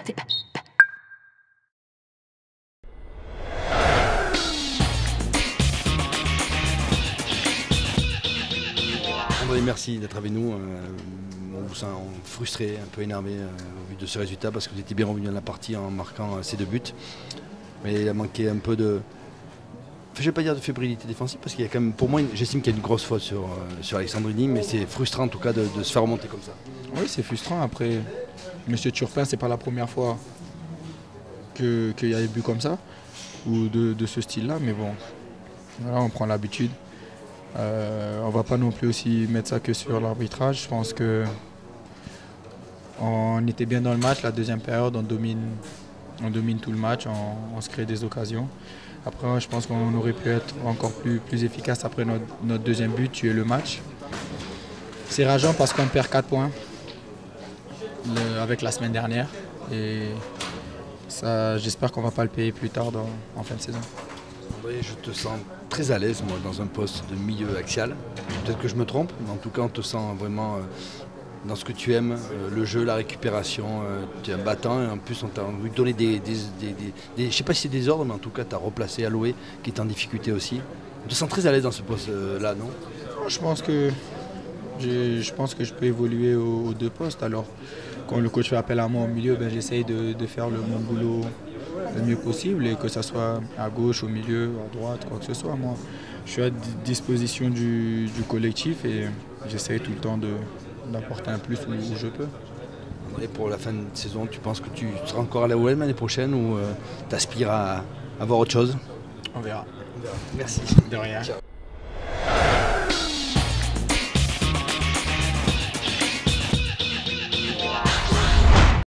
André, merci d'être avec nous. On vous sent frustré, un peu énervé au vu de ce résultat parce que vous étiez bien revenu dans la partie en marquant ces 2 buts. Mais il a manqué un peu de, je ne vais pas dire de fébrilité défensive parce qu'il y a quand même, pour moi, j'estime qu'il y a une grosse faute sur Alexandrini, mais c'est frustrant en tout cas de se faire remonter comme ça. Oui, c'est frustrant. Après, M. Turpin, c'est pas la première fois qu'il y a des buts comme ça ou de ce style-là, mais bon, voilà, on prend l'habitude. On va pas non plus aussi mettre ça que sur l'arbitrage. Je pense que on était bien dans le match. La deuxième période, on domine tout le match, on se crée des occasions. Après, je pense qu'on aurait pu être encore plus efficace après notre deuxième but, tuer le match. C'est rageant parce qu'on perd 4 points avec la semaine dernière. Et ça, j'espère qu'on ne va pas le payer plus tard en fin de saison. André, je te sens très à l'aise moi dans un poste de milieu axial. Peut-être que je me trompe, mais en tout cas on te sent vraiment dans ce que tu aimes, le jeu, la récupération. Tu es un battant et en plus on t'a envie de donner je ne sais pas si c'est des ordres, mais en tout cas tu as replacé Aloé qui est en difficulté aussi. On te sens très à l'aise dans ce poste-là, non? Je pense que je peux évoluer aux 2 postes. Alors, quand le coach fait appel à moi au milieu, j'essaye de faire mon boulot le mieux possible, et que ce soit à gauche, au milieu, à droite, quoi que ce soit. Moi, je suis à disposition du collectif et j'essaye tout le temps d'apporter un plus où je peux. Et pour la fin de saison, tu penses que tu seras encore à la OM l'année prochaine ou tu aspires à voir autre chose? On verra. Merci. De rien. Ciao.